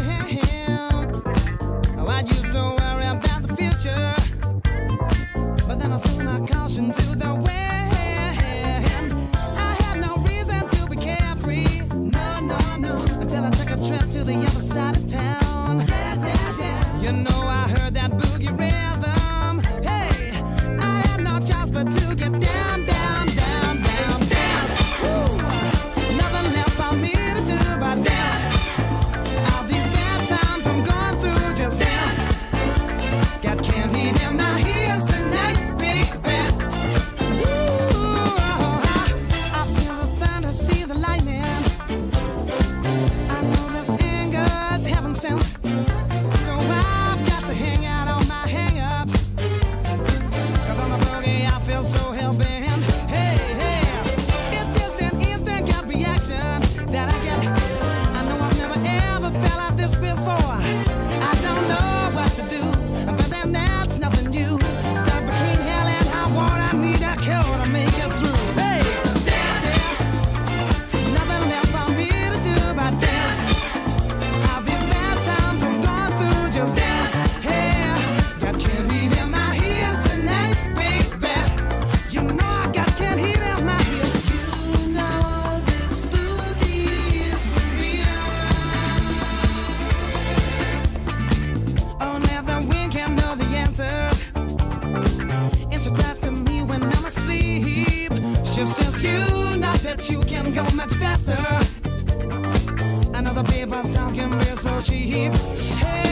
Oh, I used to worry about the future, but then I threw my caution to the wind. I had no reason to be carefree, no, no, no, until I took a trip to the other side of town. Yeah, yeah, yeah. You know I heard that boogie rhythm. Hey, I had no choice but to get down, down, down, down, dance. Woo. Nothing left for me to do but dance. All these bad times I'm going through, just dance. Got candy in my ears tonight, baby. Ooh, I feel the thunder, see the lightning. I know this anger is heaven sent, so I've got to hang out on my hang-ups. 'Cause on the boogie I feel so hell-bent. Hey, hey, it's just an instant gut reaction that I get. I know I've never ever felt like this before. I don't know what to do, but then that's nothing new. Stuck between hell and high water, I need a cure to make it through. Hey, dance, yeah. Nothing left for me to do but dance. All these bad times I'm going through, just dance. Hey, got candy in my ears tonight, baby. You know I got candy in my ears. You know this boogie is for real. Only the wind can know the answers. It's a glass to me when I'm asleep. She says you know that you can go much faster. Another paper's talking real so cheap. Hey,